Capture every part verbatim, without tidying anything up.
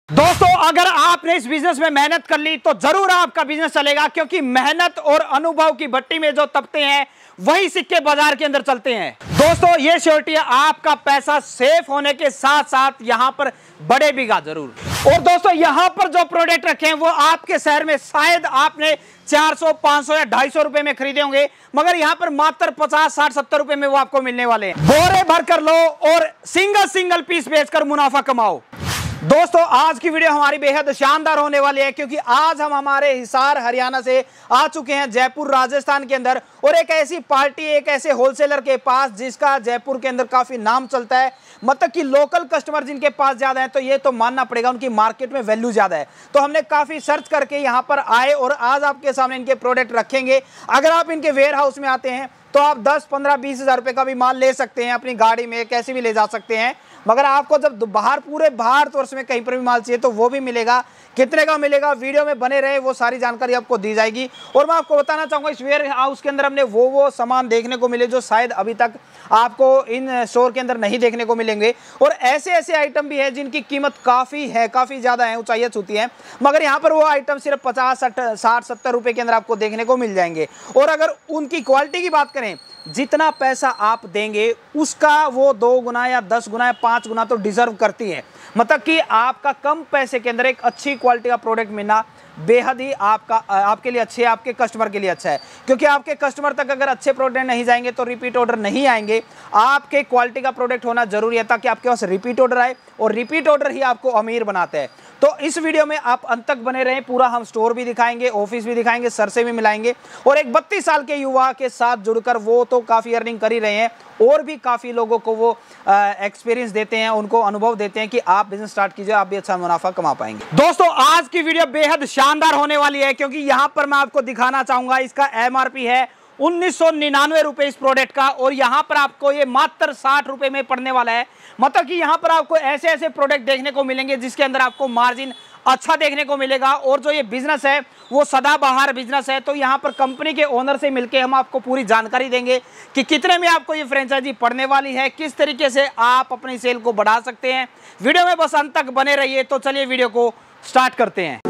दोस्तों, अगर आपने इस बिजनेस में मेहनत कर ली तो जरूर आपका बिजनेस चलेगा, क्योंकि मेहनत और अनुभव की भट्टी में जो तपते हैं वही सिक्के बाजार के अंदर चलते हैं। दोस्तों, ये श्योरिटी है आपका पैसा सेफ होने के साथ साथ यहां पर बढ़ेगा जरूर। और दोस्तों, यहां पर जो प्रोडक्ट रखे हैं वो आपके शहर में शायद आपने चार सौ, पाँच सौ या ढाई सौ रुपए में खरीदे होंगे, मगर यहां पर मात्र पचास, साठ, सत्तर रुपए में वो आपको मिलने वाले हैं। बोरे भर कर लो और सिंगल सिंगल पीस बेचकर मुनाफा कमाओ। दोस्तों, आज की वीडियो हमारी बेहद शानदार होने वाली है, क्योंकि आज हम हमारे हिसार हरियाणा से आ चुके हैं जयपुर राजस्थान के अंदर, और एक ऐसी पार्टी, एक ऐसे होलसेलर के पास जिसका जयपुर के अंदर काफी नाम चलता है। मतलब कि लोकल कस्टमर जिनके पास ज्यादा है, तो ये तो मानना पड़ेगा उनकी मार्केट में वैल्यू ज्यादा है। तो हमने काफी सर्च करके यहाँ पर आए और आज आपके सामने इनके प्रोडक्ट रखेंगे। अगर आप इनके वेयर हाउस में आते हैं तो आप दस, पंद्रह, बीस हजार रुपए का भी माल ले सकते हैं, अपनी गाड़ी में कैसे भी ले जा सकते हैं। मगर आपको जब बाहर, पूरे भारतवर्ष में कहीं पर भी माल चाहिए तो वो भी मिलेगा। कितने का मिलेगा, वीडियो में बने रहे, वो सारी जानकारी आपको दी जाएगी। और मैं आपको बताना चाहूंगा, इस वेयर हाउस के अंदर हमने वो वो सामान देखने को मिले जो शायद अभी तक आपको इन स्टोर के अंदर नहीं देखने को मिलेंगे। और ऐसे ऐसे आइटम भी है जिनकी कीमत काफी है, काफी ज्यादा है, ऊंचाइयां छूती है, मगर यहाँ पर वो आइटम सिर्फ पचास, साठ, सत्तर रुपए के अंदर आपको देखने को मिल जाएंगे। और अगर उनकी क्वालिटी की बात करें, जितना पैसा आप देंगे उसका वो दो गुना या दस गुना या पांच गुना तो डिजर्व करती है। मतलब कि आपका कम पैसे के अंदर एक अच्छी क्वालिटी का प्रोडक्ट मिलना बेहद ही आपका आपके लिए अच्छे, आपके कस्टमर के लिए अच्छा है। क्योंकि आपके कस्टमर तक अगर अच्छे प्रोडक्ट नहीं जाएंगे तो रिपीट ऑर्डर नहीं आएंगे। आपके क्वालिटी का प्रोडक्ट होना जरूरी है ताकि आपके पास रिपीट ऑर्डर आए, और रिपीट ऑर्डर ही आपको अमीर बनाते हैं। तो इस वीडियो में आप अंत तक बने रहें। पूरा हम स्टोर भी दिखाएंगे, ऑफिस भी दिखाएंगे, सर से भी मिलाएंगे, और एक बत्तीस साल के युवा के साथ जुड़कर वो तो काफी अर्निंग कर ही रहे हैं, और भी काफी लोगों को वो एक्सपीरियंस देते हैं, उनको अनुभव देते हैं कि आप बिजनेस स्टार्ट कीजिए, आप भी अच्छा मुनाफा कमा पाएंगे। दोस्तों, आज की वीडियो बेहद शानदार होने वाली है, क्योंकि यहां पर मैं आपको दिखाना चाहूंगा इसका एमआरपी है उन्नीस सौ निन्यानवे रुपए इस प्रोडक्ट का, और यहां पर आपको ये मात्र साठ रुपए में पड़ने वाला है। मतलब कि यहां पर आपको ऐसे ऐसे प्रोडक्ट देखने को मिलेंगे जिसके अंदर आपको मार्जिन अच्छा देखने को मिलेगा। और जो ये बिजनेस है वो सदाबहार बिजनेस है। तो यहाँ पर कंपनी के ओनर से मिलके हम आपको पूरी जानकारी देंगे कि कितने में आपको ये फ्रेंचाइजी पड़ने वाली है, किस तरीके से आप अपनी सेल को बढ़ा सकते हैं। वीडियो में बस अंत तक बने रहिए। तो चलिए वीडियो को स्टार्ट करते हैं।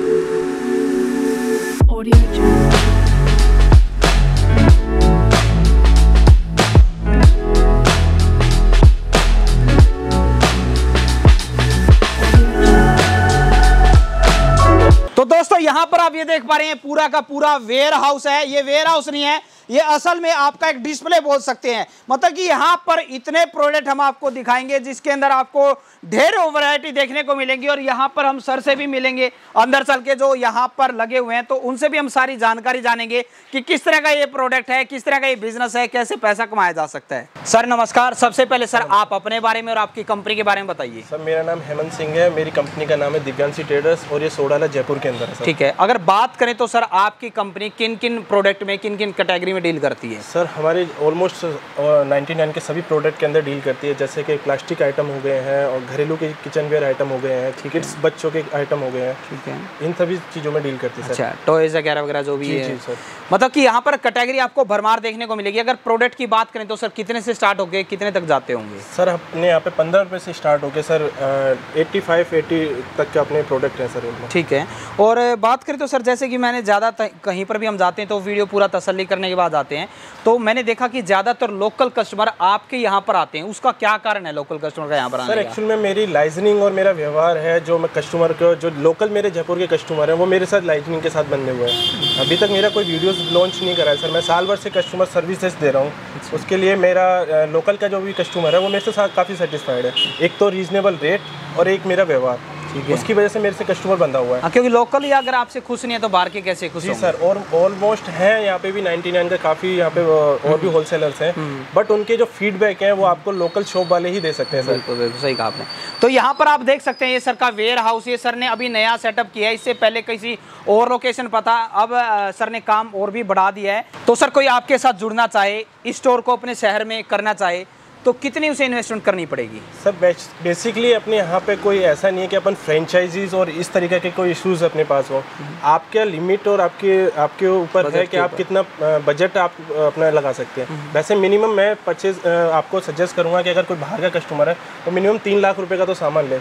तो दोस्तों, यहां पर आप ये देख पा रहे हैं पूरा का पूरा वेयर हाउस है। ये वेयर हाउस नहीं है, ये असल में आपका एक डिस्प्ले बोल सकते हैं। मतलब कि यहाँ पर इतने प्रोडक्ट हम आपको दिखाएंगे जिसके अंदर आपको ढेरों वैरायटी देखने को मिलेंगी। और यहाँ पर हम सर से भी मिलेंगे अंदर चल के, जो यहाँ पर लगे हुए हैं, तो उनसे भी हम सारी जानकारी जानेंगे कि किस तरह का ये प्रोडक्ट है, किस तरह का ये बिजनेस है, कैसे पैसा कमाया जा सकता है। सर नमस्कार। सबसे पहले सर आप अपने बारे में और आपकी कंपनी के बारे में बताइए। सर मेरा नाम हेमंत सिंह है, मेरी कंपनी का नाम है दिव्यांशी ट्रेडर्स, और ये सोडाला जयपुर के अंदर है। ठीक है, अगर बात करें तो सर आपकी कंपनी किन किन प्रोडक्ट में, किन किन कैटेगरी में डील करती है? सर हमारी ऑलमोस्ट निन्यानवे के सभी प्रोडक्ट के अंदर डील करती है, जैसे कि प्लास्टिक आइटम हो गए हैं, और घरेलू के किचन वेयर आइटम हो गए हैं, किड्स बच्चों के आइटम हो गए हैं। ठीक है, इन सभी चीज़ों में डील करती है सर। अच्छा, टॉयज वगैरह वगैरह जो भी जी, है। जी सर। मतलब कि यहाँ पर कैटेगरी आपको भरमार देखने को मिलेगी। अगर प्रोडक्ट की बात करें तो सर कितने से स्टार्ट होके कितने तक जाते होंगे? सर अपने यहाँ पे पंद्रह रुपये से स्टार्ट होके सर एट्टी फाइव एट्टी तक के अपने प्रोडक्ट हैं सर। ठीक है, और बात करें तो सर जैसे कि मैंने ज़्यादा कहीं पर भी हम जाते हैं तो वीडियो पूरा तसल्ली करने के बाद आते हैं, तो मैंने देखा कि ज़्यादातर लोकल कस्टमर आपके यहाँ पर आते हैं। उसका क्या कारण है लोकल कस्टमर का यहाँ पर आने का? सर एक्चुअल में मेरी लाइजनिंग और मेरा व्यवहार है, जो मैं कस्टमर को, जो लोकल मेरे जयपुर के कस्टमर हैं वो मेरे साथ लाइजनिंग के साथ बंधे हुए हैं। अभी तक मेरा कोई वीडियोस लॉन्च नहीं करा है सर। मैं साल भर से कस्टमर सर्विसेज दे रहा हूँ, उसके लिए मेरा लोकल का जो भी कस्टमर है वो मेरे से काफ़ी सेटिस्फाइड है। एक तो रीजनेबल रेट और एक मेरा व्यवहार, उसकी वजह से मेरे से कस्टमर बंधा हुआ है। आ, क्योंकि लोकल ही अगर आपसे खुश नहीं है तो बाहर के कैसे खुश होंगे? जी सर, और ऑलमोस्ट हैं यहाँ पे भी निन्यानवे का काफ़ी यहाँ पे और भी होलसेलर्स हैं, बट उनके जो फीडबैक हैं वो आपको लोकल शॉप वाले ही दे सकते हैं सर। बिल्कुल बिल्कुल सही कहा आपने। तो यहाँ पर आप देख सकते हैं ये सर का वेयर हाउस, ये सर ने अभी नया सेटअप किया है। इससे पहले किसी और लोकेशन पता, अब सर ने काम और भी बढ़ा दिया है। तो सर कोई आपके साथ जुड़ना चाहे, इस स्टोर को अपने शहर में करना चाहे, तो कितनी उसे इन्वेस्टमेंट करनी पड़ेगी? सर बेसिकली अपने यहाँ पे कोई ऐसा नहीं है कि अपन फ्रेंचाइजीज और इस तरीके के कोई इश्यूज अपने पास हो। आपका लिमिट और आपके आपके ऊपर है कि आप कितना बजट आप अपना लगा सकते हैं। वैसे मिनिमम मैं परचेज आपको सजेस्ट करूँगा कि अगर कोई बाहर का कस्टमर है तो मिनिमम तीन लाख रुपए का तो सामान ले।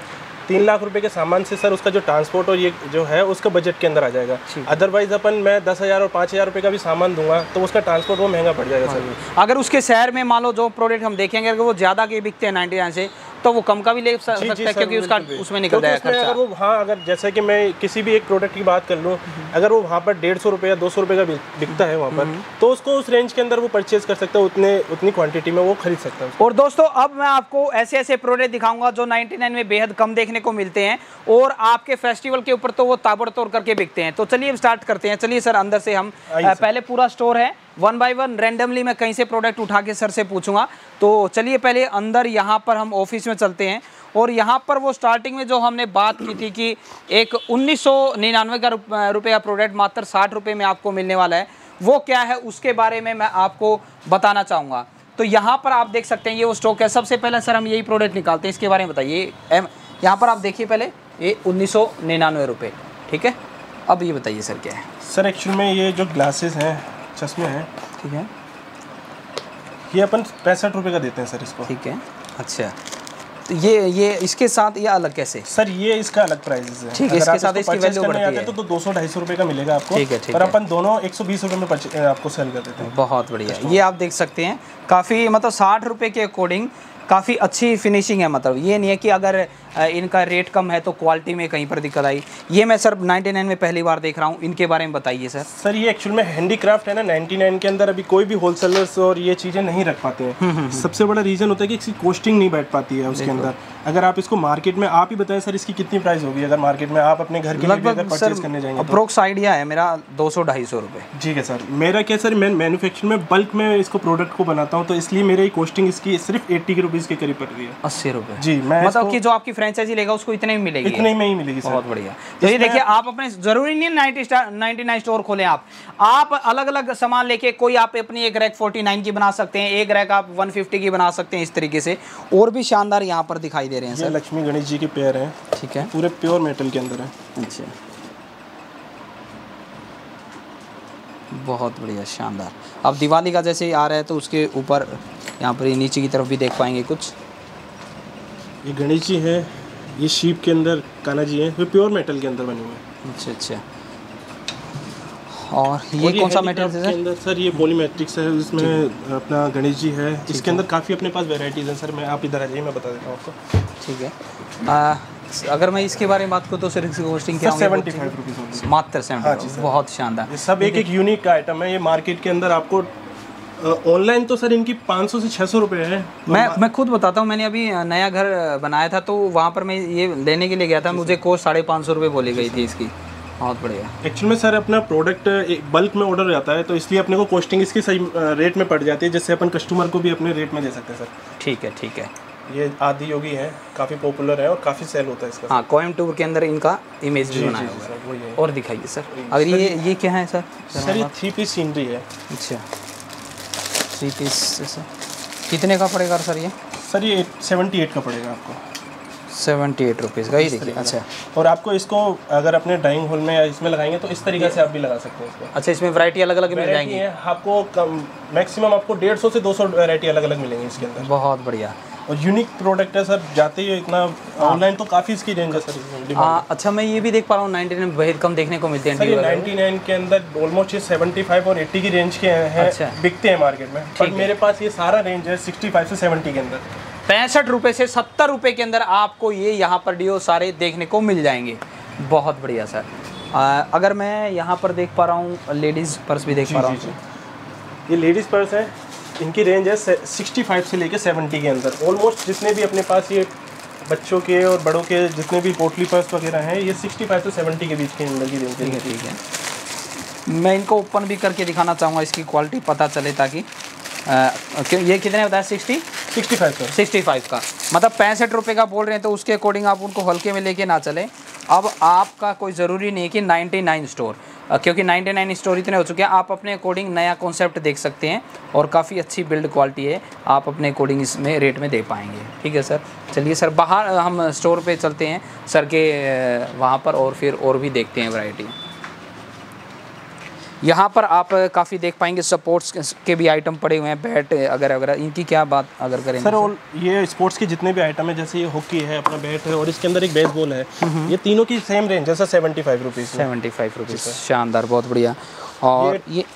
तीन लाख रुपए के सामान से सर उसका जो ट्रांसपोर्ट और ये जो है उसका बजट के अंदर आ जाएगा। अदरवाइज अपन मैं दस हज़ार और पाँच हज़ार रुपये का भी सामान दूंगा तो उसका ट्रांसपोर्ट वो महंगा पड़ जाएगा सर। अगर उसके शहर में मान लो जो प्रोडक्ट हम देखेंगे अगर वो ज़्यादा के बिकते हैं नाइन्टी नाइन से तो वो कम का भी ले सकता है क्योंकि उसका उसमें निकल जाएगा खर्चा। अगर वो हाँ अगर जैसे कि मैं किसी भी एक प्रोडक्ट की बात कर लूँ, अगर वो वहाँ पर डेढ़ सौ रुपये या दो सौ रुपये का बिकता है वहाँ पर तो उसको उस रेंज के अंदर वो परचेज कर सकता है, उतने उतनी क्वांटिटी में वो खरीद सकता है। और दोस्तों अब मैं आपको ऐसे ऐसे प्रोडक्ट दिखाऊंगा जो नाइन्टी नाइन में बेहद कम देखने को मिलते हैं और आपके फेस्टिवल के ऊपर तो वो ताबड़तोड़ करके बिकते हैं। तो चलिए स्टार्ट करते हैं। चलिए सर अंदर से हम पहले पूरा स्टोर है वन बाय वन रैंडमली मैं कहीं से प्रोडक्ट उठा के सर से पूछूंगा। तो चलिए पहले अंदर यहाँ पर हम ऑफिस में चलते हैं और यहाँ पर वो स्टार्टिंग में जो हमने बात की थी कि एक उन्नीस सौ निन्यानवे का रुपये का प्रोडक्ट मात्र साठ रुपये में आपको मिलने वाला है, वो क्या है उसके बारे में मैं आपको बताना चाहूँगा। तो यहाँ पर आप देख सकते हैं ये वो स्टॉक है। सबसे पहले सर हम यही प्रोडक्ट निकालते हैं, इसके बारे में बताइए। यहाँ पर आप देखिए पहले ये उन्नीस सौ निन्यानवे रुपये, ठीक है। अब ये बताइए सर क्या है। सर एक्चुअल में ये जो ग्लासेस हैं, चश्मे हैं, ठीक है, ये अपन पैंसठ रुपये का देते हैं सर इसको, ठीक है। अच्छा तो ये ये इसके साथ ये अलग कैसे सर? ये इसका अलग प्राइस है, ठीक है। इसके साथ इसकी वैल्यू बढ़ती है तो दो सौ ढाई सौ रुपये का मिलेगा आपको, ठीक है, ठीक पर है। अपन दोनों एक सौ बीस रुपये में आपको सेल कर देते हैं। बहुत बढ़िया। ये आप देख सकते हैं काफ़ी मतलब साठ रुपये के अकॉर्डिंग काफ़ी अच्छी फिनिशिंग है। मतलब ये नहीं है कि अगर इनका रेट कम है तो क्वालिटी में कहीं पर दिक्कत आई। ये मैं सर नाइन्टी नाइन में पहली बार देख रहा हूँ, इनके बारे में बताइए सर। सर ये एक्चुअल में हैंडीक्राफ्ट है ना, नाइन्टी नाइन के अंदर अभी कोई भी होलसेलर्स और ये चीज़ें नहीं रख पाते हैं। सबसे बड़ा रीज़न होता है कि इसकी कॉस्टिंग नहीं बैठ पाती है उसके अंदर। अगर आप इसको मार्केट में, आप ही बताएं सर इसकी कितनी प्राइस होगी अगर मार्केट में आप अपने घर के लिए अगर परचेज करने जाएंगे? अप्रोक्स आइडिया है मेरा दो सौ ढाई सौ रुपये। ठीक है सर। मेरा क्या सर, मैं मैन्युफैक्चरिंग में बल्क में इसको प्रोडक्ट को बनाता हूँ तो इसलिए मेरी कॉस्टिंग इसकी सिर्फ एट्टी के रुपीज़ के करीब पड़ रही है। अस्सी रुपये जी। मैं मतलब कि जो आपकी फ्रेंचाइजी लेगा उसको इतने में मिलेगी? इतने में ही मिलेगी सर। बहुत बढ़िया। तो ये देखिए आप अपने जरूरी नहीं नाइन्टी नाइन स्टोर खोलें, आप आप अलग अलग सामान लेके कोई आप अपनी एक रैक फोर्टी नाइन की बना सकते हैं, एक रैक आप वन फिफ्टी की बना सकते हैं। इस तरीके से और भी शानदार यहाँ पर दिखाई दे रहे हैं सर। लक्ष्मी गणेश जी के पेयर हैं, ठीक है, पूरे प्योर मेटल के अंदर है। अच्छा बहुत बढ़िया, शानदार। अब दिवाली का जैसे आ रहा है तो उसके ऊपर यहाँ पर नीचे की तरफ भी देख पाएंगे कुछ। ये गणेश जी है, ये शीप के अंदर कान्हा जी हैं, ये प्योर मेटल के अंदर बने हुए हैं। अच्छा अच्छा। और ये, और ये कौन सा मेटल है सर? सर ये पॉलीमेट्रिक्स है, इसमें अपना गणेश जी है। इसके अंदर काफ़ी अपने पास वेराइटीज़ हैं सर। मैं आप इधर आ जाइए, मैं बता देता हूँ आपको। ठीक है। आ, अगर मैं इसके बारे में बात करूँ तो सर इसकी कॉस्टिंग क्या होगी? सेवेंटी फाइव रुपीज़ मात्र सेवेंटी। बहुत शानदार। ये सब एक एक यूनिक आइटम है। ये मार्केट के अंदर आपको ऑनलाइन तो सर इनकी पाँच सौ से छः सौ रुपये है। मैं मैं खुद बताता हूँ, मैंने अभी नया घर बनाया था तो वहाँ पर मैं ये लेने के लिए गया था, मुझे कॉस्ट साढ़े पाँच सौ रुपये बोली गई थी इसकी। बहुत बढ़िया। एक्चुअल में सर अपना प्रोडक्ट बल्क में ऑर्डर जाता है तो इसलिए अपने को कॉस्टिंग इसकी सही रेट में पड़ जाती है, जिससे अपन कस्टमर को भी अपने रेट में दे सकते हैं सर। ठीक है ठीक है। ये आदि योगी है, काफ़ी पॉपुलर है और काफ़ी सेल होता है इसका। हाँ, कोयम्बटूर के अंदर इनका इमेज भी बनाया हुआ है। और दिखाइए सर। अगर ये ये क्या है सर? सर ये थ्री पीस सीनरी है। अच्छा, थ्री पीस कितने का पड़ेगा सर ये? सर ये सेवेंटी एट का पड़ेगा आपको। सेवेंटी एट रुपीज़ का ही देखिए। अच्छा, और आपको इसको अगर अपने ड्राइंग हॉल में या इसमें लगाएंगे तो इस तरीके से आप भी लगा सकते हैं इसको। अच्छा, इसमें वैरायटी अलग अलग मिल जाएंगी? आपको कम मैक्सिमम आपको डेढ़ सौ से दो सौ वैरायटी अलग अलग मिलेंगी इसके अंदर। बहुत बढ़िया। और यूनिक प्रोडक्ट है सर, जाते ही इतना ऑनलाइन तो काफ़ी इसकी रेंज है सर। आ, अच्छा, मैं ये भी देख पा रहा हूँ नाइन्टी नाइन बहुत कम देखने को मिलते हैं सर। ये नाइन्टी नाइन के अंदर ऑलमोस्ट ये सेवेंटी फाइव और एट्टी की रेंज के हैं। अच्छा। बिकते हैं मार्केट में, पर मेरे पास ये सारा रेंज है सिक्सटी फाइव से सेवेंटी के अंदर। पैंसठ रुपये से सत्तर रुपये के अंदर आपको ये यहाँ पर डिओ सारे देखने को मिल जाएंगे। बहुत बढ़िया सर। आ, अगर मैं यहाँ पर देख पा रहा हूँ लेडीज़ पर्स भी देख पा रहा हूँ। ये लेडीज़ पर्स है, इनकी रेंज है सिक्सटी फाइव से लेके सेवेंटी के अंदर। ऑलमोस्ट जितने भी अपने पास ये बच्चों के और बड़ों के जितने भी पोटली पर्स वगैरह हैं, ये सिक्सटी फाइव से सेवेंटी के बीच के अंदर की रेंज है। ठीक है ठीक है। मैं इनको ओपन भी करके दिखाना चाहूँगा, इसकी क्वालिटी पता चले, ताकि क्यों ये कितने बताया? सिक्सटी सिक्सटी फाइव का सिक्सटी फाइव का मतलब पैंसठ रुपये का बोल रहे हैं, तो उसके अकॉर्डिंग आप उनको हल्के में लेके ना चलें। अब आपका कोई ज़रूरी नहीं है कि नाइन्टी नाइन स्टोर, क्योंकि नाइन्टी नाइन स्टोर इतने हो चुके हैं। आप अपने अकॉर्डिंग नया कॉन्सेप्ट देख सकते हैं और काफ़ी अच्छी बिल्ड क्वालिटी है, आप अपने अकॉर्डिंग इसमें रेट में दे पाएंगे। ठीक है सर। चलिए सर, बाहर हम स्टोर पे चलते हैं सर के वहाँ पर, और फिर और भी देखते हैं वैरायटी। यहाँ पर आप काफ़ी देख पाएंगे सपोर्ट्स के भी आइटम पड़े हुए हैं, बैट अगर अगर इनकी क्या बात अगर करें सर, और ये स्पोर्ट्स के जितने भी आइटम है, जैसे ये हॉकी है, अपना बैट है और इसके अंदर एक बेसबॉल है, ये तीनों की सेम रेंज है sir, seventy five rupees seventy five rupees शानदार, बहुत बढ़िया। और ये ये,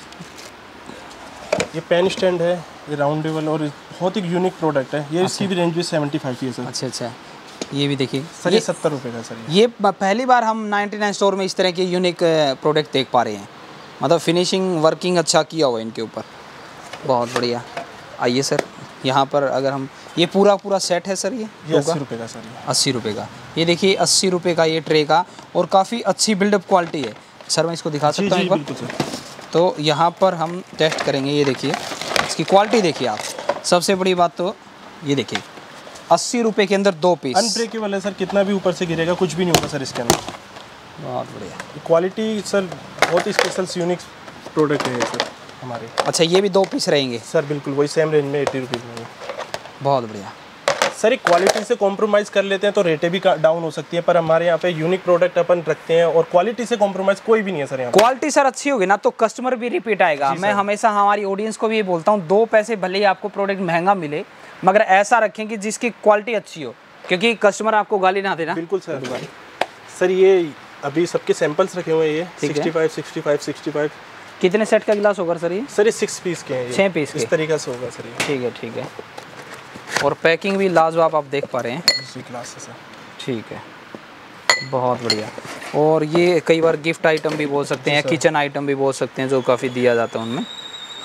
ये पेन स्टैंड है, ये राउंडेबल और बहुत ही यूनिक प्रोडक्ट है। ये इसकी भी रेंज भी सेवेंटी फाइव की है सर। अच्छा अच्छा, ये भी देखिए सर, ये सत्तर रुपये का सर। ये पहली बार हम नाइन्टी नाइन स्टोर में इस तरह के यूनिक प्रोडक्ट देख पा रहे हैं, मतलब फिनिशिंग वर्किंग अच्छा किया हुआ है इनके ऊपर, बहुत बढ़िया। आइए सर, यहाँ पर अगर हम ये पूरा पूरा सेट है सर, ये ये अस्सी रुपये का सर, अस्सी रुपये का। ये देखिए अस्सी रुपये का ये ट्रे का, और काफ़ी अच्छी बिल्डअप क्वालिटी है सर। मैं इसको दिखा सकता हूँ एक बार, तो यहाँ पर हम टेस्ट करेंगे। ये देखिए इसकी क्वालिटी देखिए आप, सबसे बड़ी बात तो ये देखिए अस्सी रुपये के अंदर दो पीस अनब्रेकेबल है सर, कितना भी ऊपर से गिरेगा कुछ भी नहीं होगा सर इसके अंदर। बहुत बढ़िया क्वालिटी सर, बहुत ही स्पेशल यूनिक प्रोडक्ट है सर हमारे। अच्छा, ये भी दो पीस रहेंगे सर? बिल्कुल वही सेम रेंज में एट्टी रुपीज़ में। बहुत बढ़िया सर, एक क्वालिटी से कॉम्प्रोमाइज़ कर लेते हैं तो रेटें भी डाउन हो सकती है, पर हमारे यहाँ पे यूनिक प्रोडक्ट अपन रखते हैं और क्वालिटी से कॉम्प्रोमाइज़ कोई भी नहीं है सर यहाँ। क्वालिटी सर अच्छी होगी ना तो कस्टमर भी रिपीट आएगा। मैं हमेशा हमारी ऑडियंस को भी ये बोलता हूँ, दो पैसे भले ही आपको प्रोडक्ट महंगा मिले मगर ऐसा रखें कि जिसकी क्वालिटी अच्छी हो, क्योंकि कस्टमर आपको गाली ना देना। बिल्कुल सर। सर, ये अभी सबके सैंपल्स रखे हुए हैं, ये sixty five sixty five sixty five. कितने सेट का गिलास होगा सर ये? सर, ये सिक्स पीस के हैं, छः पीस के इस तरीके से होगा सर ये। ठीक है ठीक है, और पैकिंग भी लाजवाब आप देख पा रहे हैं। इसी क्लास से सर। ठीक है, बहुत बढ़िया। और ये कई बार गिफ्ट आइटम भी बोल सकते हैं, किचन आइटम भी बोल सकते हैं, जो काफ़ी दिया जाता है उनमें।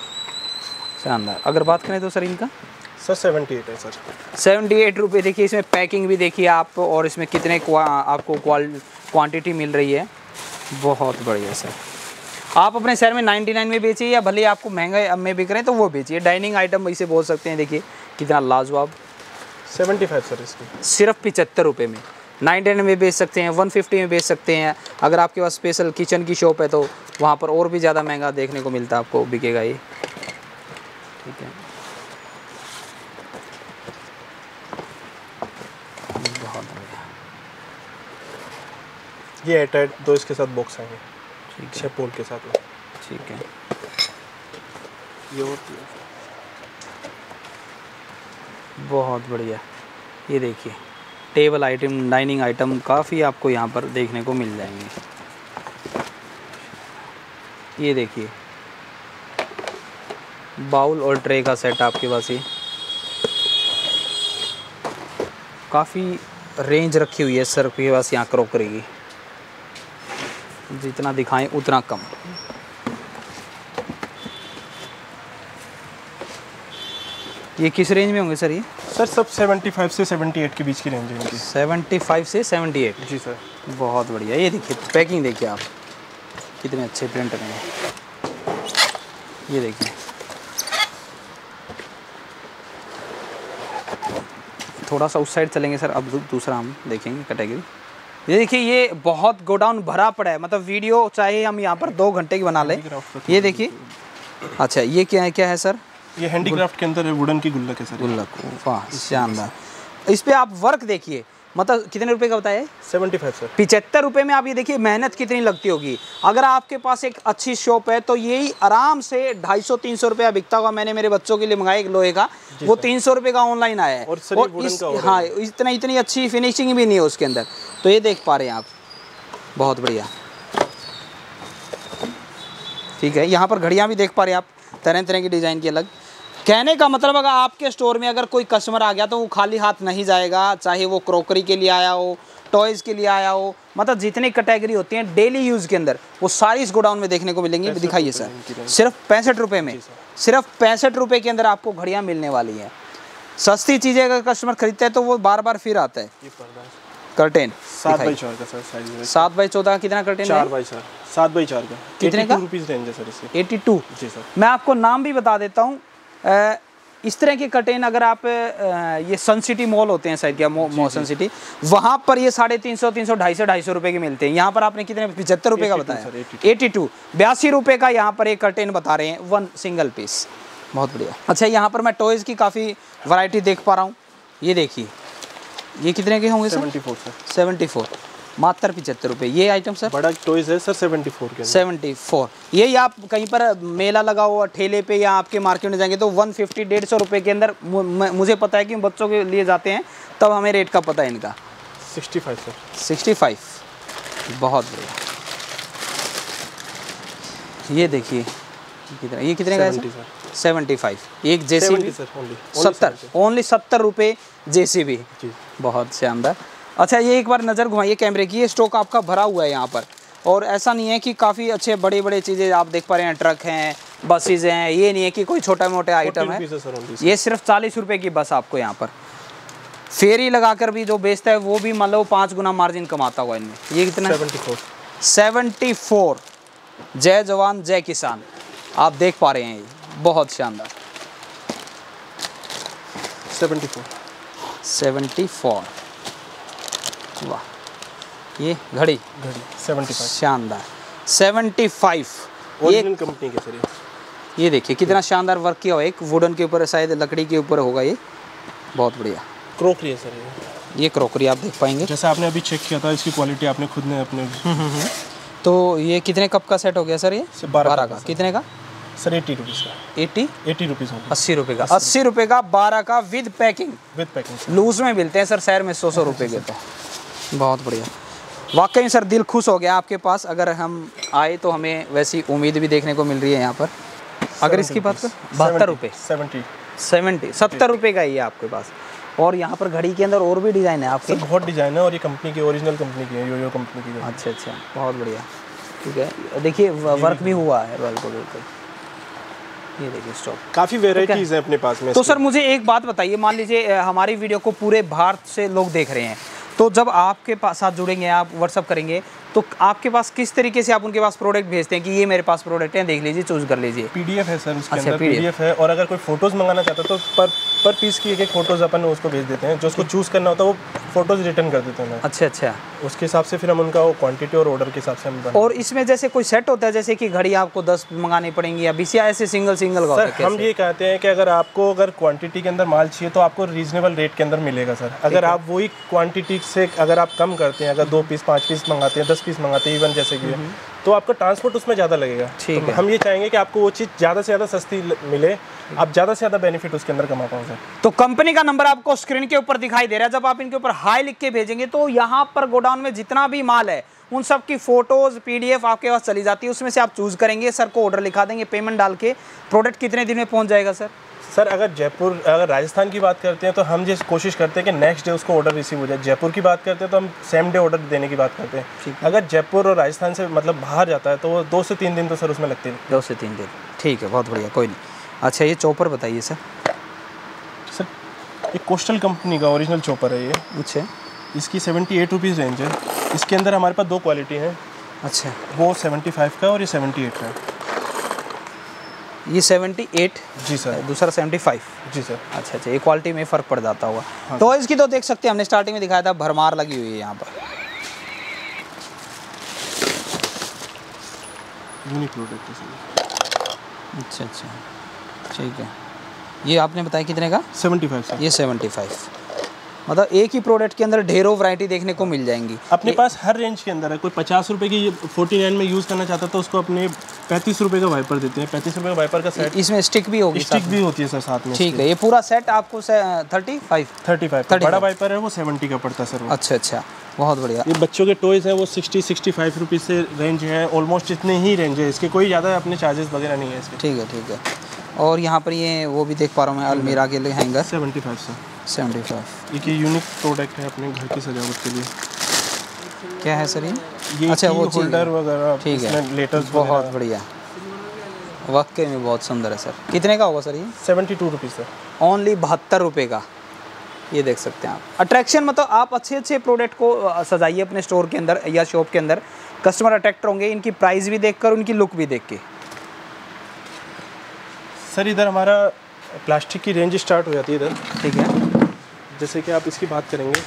शानदार। अगर बात करें तो सर इनका सर सेवेंटी एट है सर। सेवेंटी एट रुपये। देखिए इसमें पैकिंग भी देखिए आप, और इसमें कितने क्वा, आपको क्वांटिटी मिल रही है, बहुत बढ़िया सर। आप अपने शहर में नाइन्टी नाइन में बेचिए या भले आपको महंगा में बिक रहे हैं तो वो बेचिए। डाइनिंग आइटम इसे बोल सकते हैं, देखिए कितना लाजवाब। सेवेंटी फाइव सर इसकी, सिर्फ पिचहत्तर रुपये में नाइन्टी नाइन में बेच सकते हैं, वन फिफ्टी में बेच सकते हैं। अगर आपके पास स्पेशल किचन की शॉप है तो वहाँ पर और भी ज़्यादा महंगा देखने को मिलता है, आपको बिकेगा ये। ठीक है, बहुत बढ़िया। ये एयरटाइट दो इसके साथ बॉक्स आएंगे, ठीक छः पोल के साथ में। ठीक है, ये और बहुत बढ़िया। ये देखिए टेबल आइटम, डाइनिंग आइटम काफ़ी आपको यहाँ पर देखने को मिल जाएंगे। ये देखिए बाउल और ट्रे का सेट आपके पास, ये काफ़ी रेंज रखी हुई है सर के पास यहाँ क्रॉकरी की, जितना दिखाएं उतना कम। ये किस रेंज में होंगे सर ये? सर सब सेवेंटी फाइव से सेवेंटी एट के बीच की रेंज है इनकी। सेवेंटी फाइव से सेवेंटी एट। जी सर। बहुत बढ़िया। ये देखिए पैकिंग देखिए आप, कितने अच्छे प्रिंट में है। ये देखिए थोड़ा सा उस साइड चलेंगे सर, अब दूसरा हम देखेंगे कैटेगरी। ये देखिए ये बहुत गोडाउन भरा पड़ा है, मतलब वीडियो चाहे हम यहाँ पर दो घंटे की बना लें। ये देखिए, अच्छा ये क्या है, क्या है सर? ये हैंडीक्राफ्ट के अंदर वुडन की गुल्लक है सर। गुल्लक, वाह शानदार। इस पे आप वर्क देखिए, मतलब कितने रुपए का बताया? Seventy five sir. पिचहत्तर रुपये में आप ये देखिए मेहनत कितनी लगती होगी। अगर आपके पास एक अच्छी शॉप है तो यही आराम से ढाई सौ तीन सौ रुपया बिकता होगा। मैंने मेरे बच्चों के लिए मंगाया एक लोहे का, वो तीन सौ रुपये का ऑनलाइन आया है, और, और इस, हाँ इतना इतनी अच्छी फिनिशिंग भी नहीं है उसके अंदर। तो ये देख पा रहे हैं आप, बहुत बढ़िया। ठीक है, यहाँ पर घड़ियाँ भी देख पा रहे हैं आप, तरह तरह की डिज़ाइन की अलग। कहने का मतलब अगर आपके स्टोर में अगर कोई कस्टमर आ गया तो वो खाली हाथ नहीं जाएगा, चाहे वो क्रॉकरी के लिए आया हो, टॉयज़ के लिए आया हो, मतलब जितनी कैटेगरी होती हैं डेली यूज़ के अंदर वो सारी इस गोडाउन में देखने को मिलेंगी। दिखाइए सर, सिर्फ पैंसठ रुपये में, सिर्फ पैंसठ रुपये के अंदर आपको घड़ियाँ मिलने वाली हैं। सस्ती चीज़ें अगर कस्टमर खरीदता है तो वो बार बार फिर आता है। कर्टेन सात बाई चार का सर साइज। सात बाई चौदह का कितना कर्टेन? चार बाई चार सात बाई चार का कितने का? रुपीज़ रेंज है सर इसकी। Eighty two. जी सर। मैं आपको नाम भी बता देता हूँ। इस तरह के कर्टेन अगर आप ये सन सिटी मॉल होते हैं शायद, क्या मोशन सिटी, वहाँ पर ये साढ़े तीन सौ तीन सौ ढाई सौ ढाई सौ रुपये के मिलते हैं। यहाँ पर आपने कितने? पचहत्तर रुपये का बताया। एटी टू बयासी रुपये का यहाँ पर एक कर्टेन बता रहे हैं, वन सिंगल पीस। बहुत बढ़िया। अच्छा यहाँ पर मैं टॉयज़ की काफ़ी वैरायटी देख पा रहा हूँ। ये देखिए ये कितने के होंगे sir? Seventy four sir. Seventy four. मात्र पिछहत्तर रुपये। ये आइटम सर बड़ा टॉयज है सर सेवेंटी फोर के सेवेंटी फोर। यही आप कहीं पर मेला लगा हुआ ठेले पे या आपके मार्केट में जाएंगे तो वन फिफ्टी डेढ़ सौ रुपये के अंदर मुझे पता है कि बच्चों के लिए जाते हैं, तब हमें रेट का पता है इनका। Sixty five sir sixty five, बहुत बढ़िया। ये देखिए कितना, ये कितने का है सर? Seventy five. एक जेसीबी सत्तर, ओनली सत्तर रुपये जेसीबी, बहुत शानदार। अच्छा ये एक बार नज़र घुमाइए कैमरे की, ये स्टॉक आपका भरा हुआ है यहाँ पर, और ऐसा नहीं है कि काफ़ी अच्छे बड़े बड़े चीज़ें आप देख पा रहे हैं, ट्रक हैं, बसेज हैं, ये नहीं है कि कोई छोटा मोटा आइटम है। ये सिर्फ चालीस रुपये की बस आपको यहाँ पर। फेरी लगाकर भी जो बेचता है वो भी मान लो पाँच गुना मार्जिन कमाता हुआ इनमें। ये कितना? Seventy four. जय जवान जय किसान, आप देख पा रहे हैं, ये बहुत शानदार। सेवेंटी फोर सेवेंटी फोर, वाह। ये घड़ी घड़ी सेवेंटी फाइव, शानदार। सेवेंटी फाइव ओरिजिनल कंपनी के सर। ये देखिए कितना शानदार वर्क किया हुआ, एक वुडन के ऊपर, शायद लकड़ी के ऊपर होगा ये, बहुत बढ़िया। क्रोकरी है सर ये। ये क्रोकरी आप देख पाएंगे, जैसा आपने अभी चेक किया था, इसकी क्वालिटी आपने खुद ने अपने। तो ये कितने कप का सेट हो गया सर? ये बारह का। कितने का सर? एटी रुपीज़ का। एटी एटी रुपीज़ अस्सी रुपये का। अस्सी रुपये का बारह का with packing. With packing loose में मिलते हैं सर शहर में सौ सौ रुपये के। तो बहुत बढ़िया, वाकई में सर दिल खुश हो गया आपके पास। अगर हम आए तो हमें वैसी उम्मीद भी देखने को मिल रही है यहाँ पर। अगर इसकी बात कर बहत्तर रुपये, सेवेंटी सेवेंटी सत्तर रुपये का ही है आपके पास। और यहाँ पर घड़ी के अंदर और भी डिज़ाइन है आपके? बहुत डिज़ाइन है, और ये कंपनी की ओरिजिनल कंपनी की है, यो यो कंपनी की। अच्छा अच्छा, बहुत बढ़िया। ठीक है, देखिए वर्क भी हुआ है बिल्कुल बिल्कुल। ये देखिए स्टॉक, काफ़ी वेराइटीज़ हैं अपने पास में। तो सर मुझे एक बात बताइए, मान लीजिए हमारी वीडियो को पूरे भारत से लोग देख रहे हैं, तो जब आपके पास साथ जुड़ेंगे, आप व्हाट्सअप करेंगे, तो आपके पास किस तरीके से आप उनके पास प्रोडक्ट भेजते हैं कि ये मेरे पास प्रोडक्ट है, देख लीजिए, चूज कर लीजिए? पीडीएफ है सर उसके अच्छा, अंदर पीडीएफ है, और अगर कोई फोटोज़ मंगाना चाहता है तो पर पर पीस की एक एक फोटोज़ अपन उसको भेज देते हैं। जो उसको चूज़ करना होता है वो फोटोज़ रिटर्न कर देते हैं। अच्छा अच्छा, उसके हिसाब से फिर हम उनका वो क्वांटिटी और ऑर्डर के हिसाब से हम। और इसमें जैसे कोई सेट होता है, जैसे कि घड़ी आपको दस मंगानी पड़ेंगी या बीस, या ऐसे सिंगल सिंगल का? सर हम ये कहते हैं कि अगर आपको अगर क्वांटिटी के अंदर माल चाहिए तो आपको रीजनेबल रेट के अंदर मिलेगा सर। अगर आप वही क्वांटिटी से अगर आप कम करते हैं, अगर दो पीस पाँच पीस मंगाते हैं, दस पीस मंगाते हैं, इवन जैसे कि, तो आपका ट्रांसपोर्ट उसमें ज़्यादा लगेगा। ठीक तो है, हम ये चाहेंगे कि आपको वो चीज़ ज़्यादा से ज़्यादा सस्ती मिले, आप ज़्यादा से ज़्यादा बेनिफिट उसके अंदर कमा पाओ सर। तो कंपनी का नंबर आपको स्क्रीन के ऊपर दिखाई दे रहा है। जब आप इनके ऊपर हाई लिख के भेजेंगे तो यहाँ पर गोडाउन में जितना भी माल है उन सब की फोटोज पीडीएफ आपके पास चली जाती है। उसमें से आप चूज करेंगे, सर को ऑर्डर लिखा देंगे, पेमेंट डाल के प्रोडक्ट कितने दिन में पहुँच जाएगा सर? सर अगर जयपुर, अगर राजस्थान की बात करते हैं तो हम जिस कोशिश करते हैं कि नेक्स्ट डे उसको ऑर्डर रिसीव हो जाए। जयपुर की बात करते हैं तो हम सेम डे ऑर्डर देने की बात करते हैं। अगर जयपुर और राजस्थान से मतलब बाहर जाता है तो वो दो से तीन दिन तो सर उसमें लगते हैं। दो से तीन दिन, ठीक है, बहुत बढ़िया, कोई नहीं। अच्छा ये चॉपर बताइए सर। सर ये कोस्टल कंपनी का ओरिजिनल चॉपर है ये। अच्छा, इसकी सेवेंटी एट रुपीज़ रेंज है। इसके अंदर हमारे पास दो क्वालिटी हैं। अच्छा, वो सेवेंटी फाइव का और ये सेवेंटी एट का है। ये सेवेंटी एट, जी सर, दूसरा सेवेंटी फाइव। जी सर। अच्छा अच्छा, ये क्वालिटी में फ़र्क पड़ जाता होगा। हाँ, तो इसकी तो देख सकते हैं, हमने स्टार्टिंग में दिखाया था, भरमार लगी हुई है यहाँ पर। यूनिक प्रोडक्ट है सर। अच्छा अच्छा, ठीक है। ये आपने बताया कितने का? Seventy five sir. ये सेवेंटी फाइव, मतलब एक ही प्रोडक्ट के अंदर ढेरों वैरायटी देखने को मिल जाएंगी अपने पास। हर रेंज के अंदर है। कोई पचास रुपए की फोर्टी नाइन में यूज़ करना चाहता है तो उसको अपने पैंतीस रुपए का वाइपर देते हैं। पैंतीस रुपए का वाइपर का सेट, इसमें स्टिक भी होगी, स्टिक भी होती है सर साथ में। ठीक है, ये पूरा सेट आपको थर्टी फाइव थर्टी फाइव बड़ा वाइपर है वो सेवेंटी का पड़ता है सर। अच्छा अच्छा, बहुत बढ़िया। ये बच्चों के टॉयज़ है वो सिक्सटी सिक्सटी फाइव रुपीज़ से रेंज है, ऑलमोस्ट इतने ही रेंज है इसके, कोई ज़्यादा अपने चार्जेस वगैरह नहीं है इसके। ठीक है ठीक है। और यहाँ पर ये वो भी देख पा रहा हूँ मैं, अलमीरा के लिए hanger, seventy five sir. Seventy five. ये यूनिक प्रोडक्ट है अपने घर की सजावट के लिए। क्या है सर ये? ये अच्छा, वो होल्डर वगैरह, ठीक है, लेटर्स, बहुत बढ़िया, वाकई में बहुत सुंदर है सर। कितने का होगा सर ये? Seventy two rupees sir. Only बहत्तर रुपये का। ये देख सकते हैं आप। अट्रैक्शन मतलब आप अच्छे अच्छे प्रोडक्ट को सजाइए अपने स्टोर के अंदर या शॉप के अंदर, कस्टमर अट्रैक्ट होंगे इनकी प्राइस भी देखकर, उनकी लुक भी देख के। सर इधर हमारा प्लास्टिक की रेंज स्टार्ट हो जाती है इधर। ठीक है, जैसे कि आप इसकी बात करेंगे,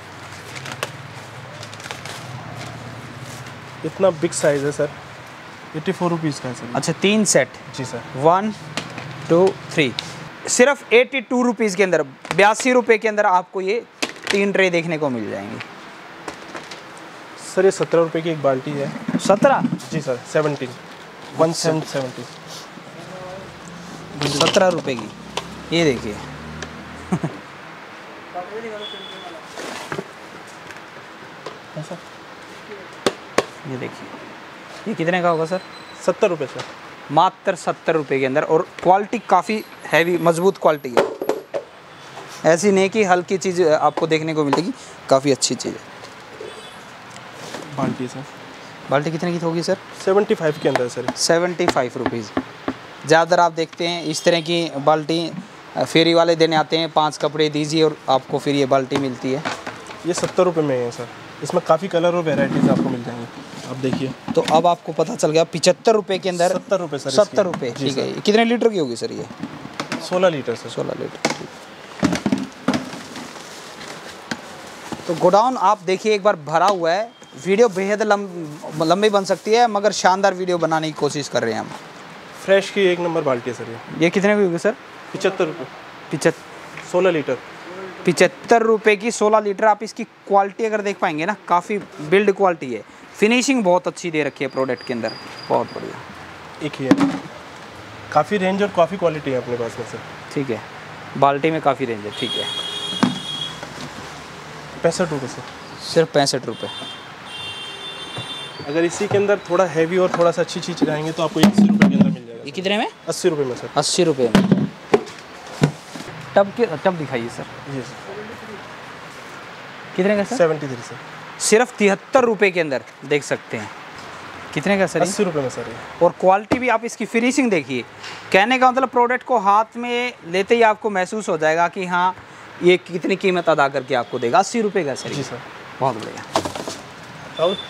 इतना बिग साइज़ है सर, एट्टी फोर रुपीज़ का है सर। अच्छा, तीन सेट? जी सर। वन टू थ्री, सिर्फ एट्टी टू रुपीज़ के अंदर, बयासी रुपये के अंदर आपको ये तीन ट्रे देखने को मिल जाएंगे। सर ये सत्रह रुपये की एक बाल्टी है। सत्रह? जी sir, seventeen one seven seventy सत्रह रुपये की, ये देखिए। ये देखिए, ये कितने का होगा सर? सत्तर रुपये सर, मात्र सत्तर रुपये के अंदर, और क्वालिटी काफ़ी हैवी मजबूत क्वालिटी है। ऐसी नहीं कि हल्की चीज़ आपको देखने को मिलेगी, काफ़ी अच्छी चीज़ है। बाल्टी सर, बाल्टी कितने की होगी सर? सेवेंटी फाइव के अंदर सर, सेवेंटी फाइव रुपीज़। ज़्यादातर आप देखते हैं इस तरह की बाल्टी फेरी वाले देने आते हैं, पांच कपड़े दीजिए और आपको फिर ये बाल्टी मिलती है। ये सत्तर रुपये में है सर, इसमें काफ़ी कलर और वेराइटीज़ आपको मिल जाएंगी। आप देखिए, तो अब आपको पता चल गया पिचहत्तर रुपये के अंदर सत्तर रुपये सर, सत्तर रुपये ठीक है। कितने लीटर की होगी सर ये? सोलह लीटर सर, सोलह लीटर। तो गोडाउन आप देखिए एक बार भरा हुआ है। वीडियो बेहद लंब लंबी बन सकती है, मगर शानदार वीडियो बनाने की कोशिश कर रहे हैं हम। फ्रेश की एक नंबर बाल्टी है सर। ये ये कितने की होगी सर? पिचहत्तर रुपये, पिचहत्तर सोलह लीटर। पिचहत्तर रुपये की सोलह लीटर। आप इसकी क्वालिटी अगर देख पाएंगे ना, काफ़ी बिल्ड क्वालिटी है, फिनिशिंग बहुत अच्छी दे रखी है प्रोडक्ट के अंदर, बहुत बढ़िया। एक ही है, काफ़ी रेंज और काफ़ी क्वालिटी है अपने पास में सर। ठीक है, बाल्टी में काफ़ी रेंज है। ठीक है, पैंसठ रुपये सर, सिर्फ पैंसठ रुपये। अगर इसी के अंदर थोड़ा हैवी और थोड़ा सा अच्छी चीज़ रहेंगे तो आपको अस्सी रुपये के अंदर मिल जाएगा। ये कितने में? अस्सी रुपये में सर। अस्सी रुपये में। टब के टब दिखाइए सर। जी सर, कितने का सर? सेवेंटी थ्री सर, सिर्फ तिहत्तर रुपये के अंदर देख सकते हैं। कितने का सर? अस्सी रुपये में सर। और क्वालिटी भी आप इसकी फिनिशिंग देखिए। कहने का मतलब प्रोडक्ट को हाथ में लेते ही आपको महसूस हो जाएगा कि हाँ ये कितनी कीमत अदा करके आपको देगा। अस्सी रुपये का सर? जी सर, बहुत बढ़िया। और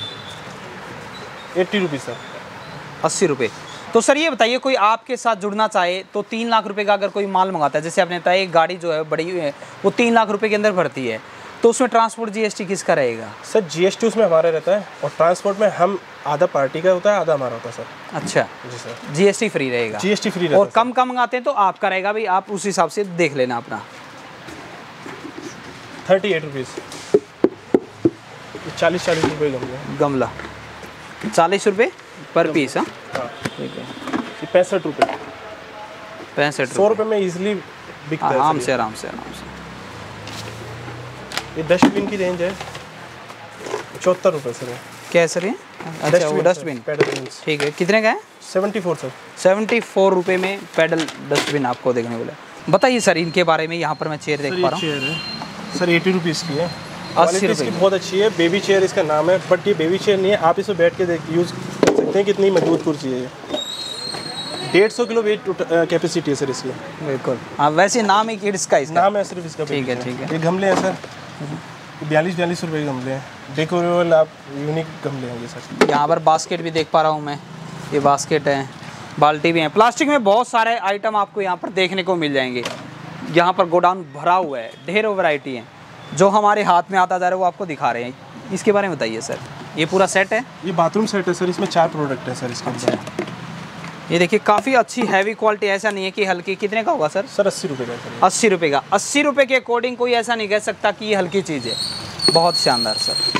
एट्टी रुपीज़ सर, अस्सी रुपये। तो सर ये बताइए, कोई आपके साथ जुड़ना चाहे तो तीन लाख रुपए का अगर कोई माल मंगाता है, जैसे आपने बताया एक गाड़ी जो है बड़ी है वो तीन लाख रुपए के अंदर भरती है, तो उसमें ट्रांसपोर्ट जीएसटी किसका रहेगा? सर जीएसटी उसमें हमारा रहता है और ट्रांसपोर्ट में हम आधा पार्टी का होता है, आधा हमारा होता है सर। अच्छा जी सर, जीएसटी फ्री रहेगा? जीएसटी फ्री रहता और है। कम कम मंगाते हैं तो आपका रहेगा भाई, आप उस हिसाब से देख लेना अपना। थर्टी एट रुपीज़, चालीस चालीस रुपये गमले। गमला चालीस रुपये पर पीस? हाँ हाँ, ठीक है। ये पैंसठ रुपये, पैंसठ सौ रुपये में इजीली बिकता है। आराम से आराम से आराम से। ये डस्टबिन की रेंज है चौहत्तर रुपये सर। क्या है सर ये? अच्छा वो डस्टबिन, ठीक है। कितने का है? Seventy four sir. Seventy four रुपये में पैडल डस्टबिन आपको देखने को मिला। बताइए सर इनके बारे में। यहाँ पर मैं चेयर देख पा रहा हूँ। चेयर है सर, एटी रुपीज़ की है, अस्सी रुपये की बहुत अच्छी है। बेबी चेयर इसका नाम है, बट ये बेबी चेयर नहीं है। आप इसमें बैठ के देख यूज़ कर सकते हैं, कितनी मजबूत कुर्सी है ये। डेढ़ सौ किलो वेट कैपेसिटी है सर इसकी। बिल्कुल हाँ, वैसे नाम है किड्स का इसका? नाम है सिर्फ इसका। ठीक है ठीक है। ये गमले हैं सर, बयालीस बयालीस रुपये के गमले हैं, डेकोरेबल आप यूनिक गमले हैं ये सर। यहाँ पर बास्केट भी देख पा रहा हूँ मैं, ये बास्केट है, बाल्टी भी है। प्लास्टिक में बहुत सारे आइटम आपको यहाँ पर देखने को मिल जाएंगे। यहाँ पर गोडाउन भरा हुआ है, ढेरों वैरायटी है। जो हमारे हाथ में आता जा रहा है वो आपको दिखा रहे हैं। इसके बारे में बताइए सर। ये पूरा सेट है? ये बाथरूम सेट है सर, इसमें चार प्रोडक्ट है सर इसके अंदर। ये देखिए काफ़ी अच्छी हैवी क्वालिटी, ऐसा नहीं है कि हल्की। कितने का होगा सर? सर अस्सी रुपये का सर। अस्सी रुपये का। अस्सी रुपये के अकॉर्डिंग कोई ऐसा नहीं कह सकता कि ये हल्की चीज़ है। बहुत शानदार सर।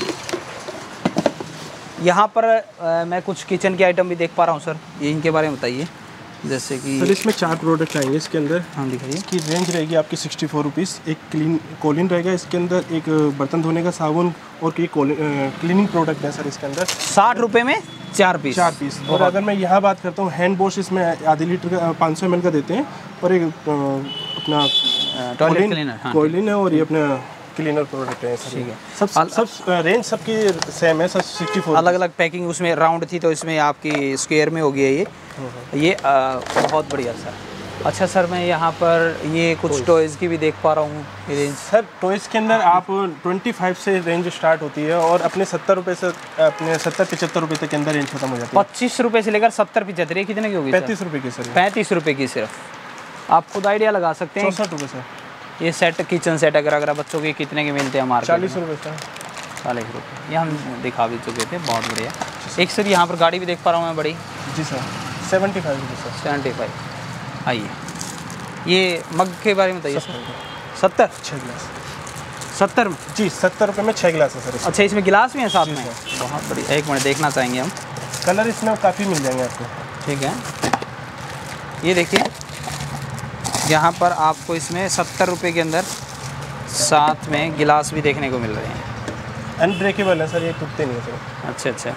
यहाँ पर आ, मैं कुछ किचन के आइटम भी देख पा रहा हूँ सर, ये इनके बारे में बताइए। जैसे कि सर इसमें चार प्रोडक्ट आएंगे इसके अंदर। हाँ दिखाइए। इसकी रेंज रहेगी आपकी सिक्सटी फोर रुपीज़। एक क्लीन कोलिन रहेगा इसके अंदर, एक बर्तन धोने का साबुन और एक क्लीनिंग प्रोडक्ट है सर इसके अंदर। साठ रुपये में चार पीस? चार पीस। और अगर मैं यहाँ बात करता हूँ हैंड वॉश, इसमें आधे लीटर का पाँच सौ एम एल का देते हैं, और एक अपना टॉयलेट क्लीनर कोलिन है, और ये अपना क्लीनर प्रोडक्ट है सर। ठीक है। सब सब रेंज सबकी सेम है सर, सिक्सटी फोर। अलग अलग पैकिंग, उसमें राउंड थी तो इसमें आपकी स्क्वायर में हो गई है ये। ये आ, बहुत बढ़िया सर। अच्छा सर, मैं यहाँ पर ये कुछ टॉयज़ की भी देख पा रहा हूँ रेंज। सर टॉयज़ के अंदर आप पच्चीस से रेंज स्टार्ट होती है, और अपने सत्तर रुपये से अपने सत्तर पचहत्तर रुपये तक के अंदर रेंज खत्म हो जाती है। पच्चीस रुपये से लेकर सत्तर पचहत्तर, ये कितने की होगी? पैंतीस रुपये की सर। पैंतीस रुपये की सिर्फ। आप खुद आइडिया लगा सकते हैं। चौंसठ रुपये सर। ये सेट किचन सेट अगर अगर बच्चों के कितने के मिलते हैं हमारे? चालीस रुपये सर। चालीस रुपये। ये हम दिखा भी चुके थे, बहुत बढ़िया। एक सर यहाँ पर गाड़ी भी देख पा रहा हूँ मैं बड़ी। जी सर, सेवेंटी फाइव रुपये सर। Seventy five. आइए, ये मग के बारे में बताइए सर। सत्तर? छः गिलास। सत्तर में? जी सत्तर रुपये में छः गिलास है सर इसमें। अच्छा, इसमें गिलास भी है साथ में? बहुत बढ़िया, एक मिनट देखना चाहेंगे हम। कलर इसमें काफ़ी मिल जाएंगे आपको। ठीक है, ये देखिए यहाँ पर आपको इसमें सत्तर रुपये के अंदर साथ में गिलास भी देखने को मिल रहे हैं। अनब्रेकेबल है सर, ये टूटते नहीं है सर। अच्छा अच्छा,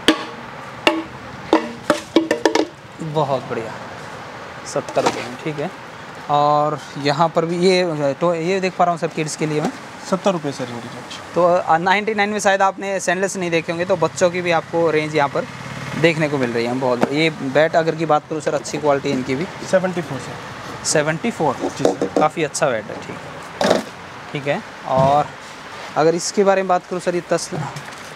बहुत बढ़िया, सत्तर रुपये में। ठीक है, और यहाँ पर भी ये तो ये देख पा रहा हूँ सर किड्स के लिए मैं सत्तर रुपये सर इनकी रेंज। तो नाइन्टी नाइन में शायद आपने सैंडल्स नहीं देखे होंगे, तो बच्चों की भी आपको रेंज यहाँ पर देखने को मिल रही है। बहुत ये बैट अगर की बात करूँ सर, अच्छी क्वालिटी इनकी भी। Seventy four sir. Seventy four जी, काफ़ी अच्छा बैट है। ठीक है ठीक है, और अगर इसके बारे में बात करूँ सर, ये तस्ला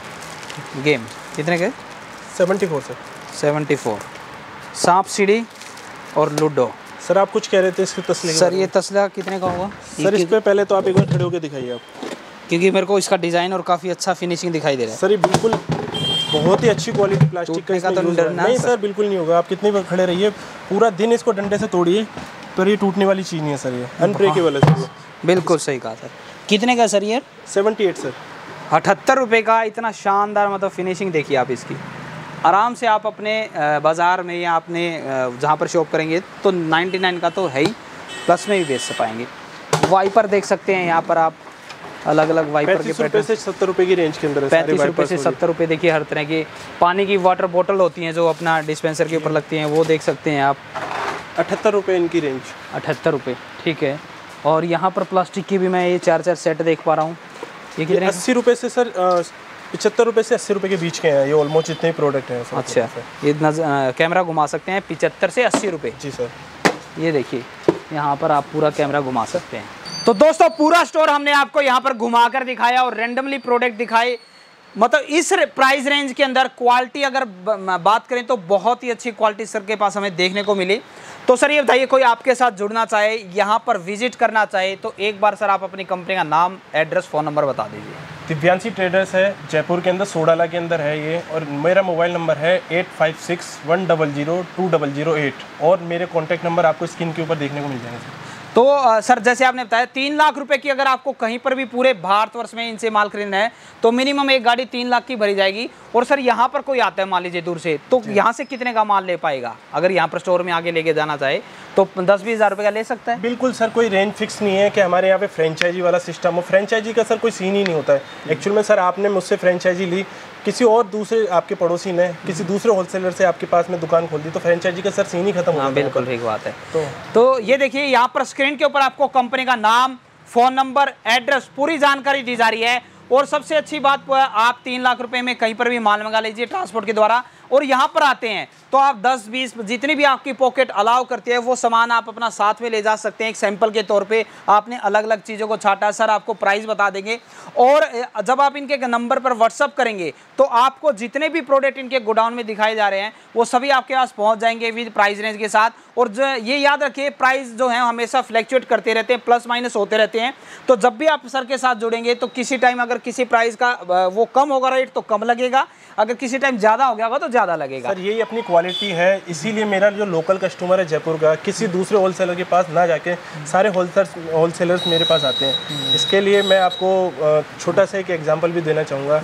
गेम कितने के? Seventy four sir. Seventy four सांप सीढ़ी और लूडो। सर आप कुछ कह रहे थे इसके तस्ले? सर ये तस्ला कितने का होगा सर? इस पे पहले तो आप एक बार खड़े होकर दिखाइए आप, क्योंकि मेरे को इसका डिज़ाइन और काफ़ी अच्छा फिनिशिंग दिखाई दे रहा है। सर ये बिल्कुल बहुत ही अच्छी क्वालिटी प्लास्टिक का इसमें यूज़ है। नहीं सर बिल्कुल नहीं होगा, आप कितनी बार खड़े रहिए, पूरा दिन इसको डंडे से तोड़िए, पर ये टूटने वाली चीज़ नहीं है सर, ये अनब्रेकेबल है सर। बिल्कुल सही कहा सर। कितने का सर ये? Seventy eight sir. अठहत्तर रुपये का। इतना शानदार मतलब फिनिशिंग देखिए आप इसकी। आराम से आप अपने बाज़ार में या अपने जहाँ पर शॉप करेंगे तो नाइन्टी नाइन का तो है ही, प्लस में भी बेच पाएंगे। वाइपर देख सकते हैं यहाँ पर आप, अलग अलग वाइपर के पैटर्न से सत्तर रुपये की रेंज के अंदर। पैंतीस रुपये से सत्तर रुपये देखिए। हर तरह की पानी की वाटर बोतल होती हैं जो अपना डिस्पेंसर के ऊपर लगती हैं, वो देख सकते हैं आप। अठहत्तर रुपये इनकी रेंज। अठहत्तर रुपये, ठीक है। और यहाँ पर प्लास्टिक की भी मैं ये चार चार सेट देख पा रहा हूँ। ये कितने? अस्सी रुपये से सर, पचहत्तर रुपये से अस्सी रुपये के बीच के हैं ये ऑलमोस्ट जितने प्रोडक्ट हैं। अच्छा, ये कैमरा घुमा सकते हैं, पचहत्तर से अस्सी रुपये। जी सर। ये देखिए यहाँ पर आप पूरा कैमरा घुमा सकते हैं। तो दोस्तों पूरा स्टोर हमने आपको यहाँ पर घुमाकर दिखाया और रैंडमली प्रोडक्ट दिखाए। मतलब इस प्राइस रेंज के अंदर क्वालिटी अगर बात करें तो बहुत ही अच्छी क्वालिटी सर के पास हमें देखने को मिली। तो सर ये बताइए, कोई आपके साथ जुड़ना चाहे, यहाँ पर विजिट करना चाहे, तो एक बार सर आप अपनी कंपनी का नाम, एड्रेस, फ़ोन नंबर बता दीजिए। दिव्यांशी ट्रेडर्स है, जयपुर के अंदर, सोडाला के अंदर है ये, और मेरा मोबाइल नंबर है eight five six one double zero two double zero eight, और मेरे कॉन्टैक्ट नंबर आपको स्क्रीन के ऊपर देखने को मिल जाएंगे सर। तो आ, सर जैसे आपने बताया तीन लाख रुपए की अगर आपको कहीं पर भी पूरे भारतवर्ष में इनसे माल खरीदना है तो मिनिमम एक गाड़ी तीन लाख की भरी जाएगी। और सर यहाँ पर कोई आता है मान लीजिए दूर से, तो यहाँ से कितने का माल ले पाएगा? अगर यहाँ पर स्टोर में आगे लेके जाना चाहे तो दस बीस हज़ार रुपये का ले सकता है? बिल्कुल सर, कोई रेंज फिक्स नहीं है कि हमारे यहाँ पे फ्रेंचाइजी वाला सिस्टम हो। फ्रेंचाइजी का सर कोई सीन ही नहीं होता है एक्चुअल में। सर आपने मुझसे फ्रेंचाइजी ली, किसी और दूसरे आपके पड़ोसी ने किसी दूसरे होलसेलर से आपके पास में दुकान खोल दी, तो फ्रेंचाइजी का सर सीन ही खत्म हो गया। बिल्कुल ठीक बात है। तो तो ये देखिए यहाँ पर स्क्रीन के ऊपर आपको कंपनी का नाम, फोन नंबर, एड्रेस, पूरी जानकारी दी जा रही है। और सबसे अच्छी बात आप तीन लाख रुपए में कहीं पर भी माल मंगा लीजिए ट्रांसपोर्ट के द्वारा, और यहाँ पर आते हैं तो आप दस बीस जितनी भी आपकी पॉकेट अलाउ करती है वो सामान आप अपना साथ में ले जा सकते हैं। एक सैंपल के तौर पे आपने अलग अलग चीज़ों को छाटा, सर आपको प्राइस बता देंगे। और जब आप इनके नंबर पर व्हाट्सअप करेंगे तो आपको जितने भी प्रोडक्ट इनके गोडाउन में दिखाए जा रहे हैं वो सभी आपके पास पहुँच जाएंगे विद प्राइस रेंज के साथ। और जो ये याद रखिए, प्राइस जो है हमेशा फ्लैक्चुएट करते रहते हैं, प्लस माइनस होते रहते हैं। तो जब भी आप सर के साथ जुड़ेंगे तो किसी टाइम अगर किसी प्राइस का वो कम होगा रेट तो कम लगेगा, अगर किसी टाइम ज़्यादा हो गया होगा तो ज़्यादा लगेगा। सर यही अपनी क्वालिटी है, इसीलिए मेरा जो लोकल कस्टमर है जयपुर का, किसी दूसरे होलसेलर के पास ना जाके सारे होलसेलर्स होलसेलर्स मेरे पास आते हैं। इसके लिए मैं आपको छोटा सा एक एग्जांपल भी देना चाहूँगा।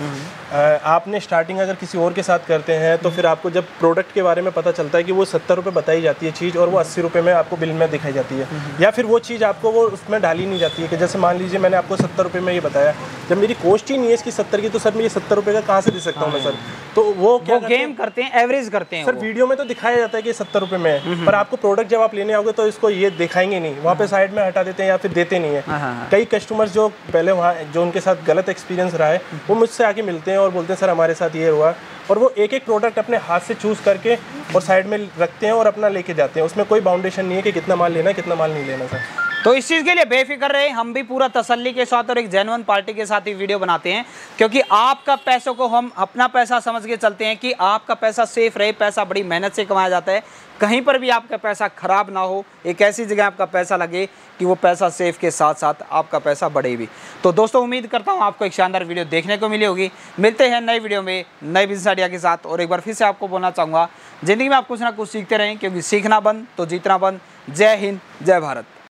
आपने स्टार्टिंग अगर किसी और के साथ करते हैं तो फिर आपको जब प्रोडक्ट के बारे में पता चलता है कि वो सत्तर रुपये बताई जाती है चीज़ और वो अस्सी रुपये में आपको बिल में दिखाई जाती है, या फिर वो चीज़ आपको वो उसमें डाली नहीं जाती है कि जैसे मान लीजिए मैंने आपको सत्तर रुपये में ये बताया, जब मेरी कॉस्ट ही नहीं है इसकी सत्तर की, तो सर मैं ये सत्तर रुपये का कहाँ से दे सकता हूँ मैं सर? तो वो क्या वो गेम करते हैं, एवरेज करते हैं सर। वीडियो में तो दिखाया जाता है कि सत्तर रुपये में है, पर आपको प्रोडक्ट जब आप लेने आओगे तो इसको ये दिखाएंगे नहीं, वहाँ पे साइड में हटा देते हैं या फिर देते नहीं है। कई कस्टमर्स जो पहले वहाँ जो उनके साथ गलत एक्सपीरियंस रहा है वो मुझसे आके मिलते हैं और बोलते हैं सर हमारे साथ ये हुआ, और वो एक एक प्रोडक्ट अपने हाथ से चूज़ करके और साइड में रखते हैं और अपना लेके जाते हैं। उसमें कोई बाउंडेशन नहीं है कि कितना माल लेना है कितना माल नहीं लेना सर। तो इस चीज़ के लिए बेफिक्र रहे, हम भी पूरा तसल्ली के साथ और एक जेन्युइन पार्टी के साथ ही वीडियो बनाते हैं, क्योंकि आपका पैसों को हम अपना पैसा समझ के चलते हैं कि आपका पैसा सेफ रहे। पैसा बड़ी मेहनत से कमाया जाता है, कहीं पर भी आपका पैसा खराब ना हो, एक ऐसी जगह आपका पैसा लगे कि वो पैसा सेफ के साथ साथ आपका पैसा बढ़े भी। तो दोस्तों उम्मीद करता हूँ आपको एक शानदार वीडियो देखने को मिली होगी। मिलते हैं नई वीडियो में नए बिजनेस आइडिया के साथ। और एक बार फिर से आपको बोलना चाहूँगा, ज़िंदगी में आप कुछ ना कुछ सीखते रहें, क्योंकि सीखना बंद तो जीतना बंद। जय हिंद, जय भारत।